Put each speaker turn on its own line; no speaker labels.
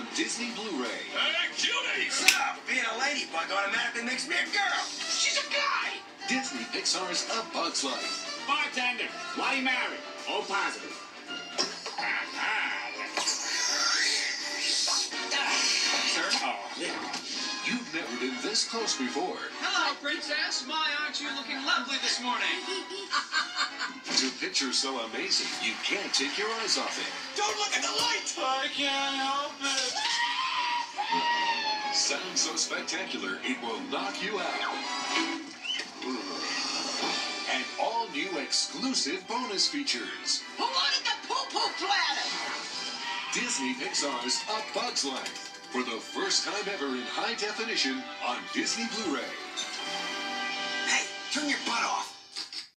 Disney Blu-ray.
Hey, cuties!
So, being a ladybug automatically makes me a girl. She's a guy.
Disney Pixar's A Bug's Life.
Bartender, Bloody Mary, all positive. Sir? Oh, yeah.
You've never been this close before.
Hello, princess. My, aren't you looking lovely this morning?
To picture so amazing, you can't take your eyes off it.
Don't look at the light! I can't help it.
Sounds so spectacular, it will knock you out. And all new exclusive bonus features.
Who wanted the poo-poo platter?
Disney Pixar's A Bug's Life. For the first time ever in high definition on Disney Blu-ray.
Hey, turn your butt off.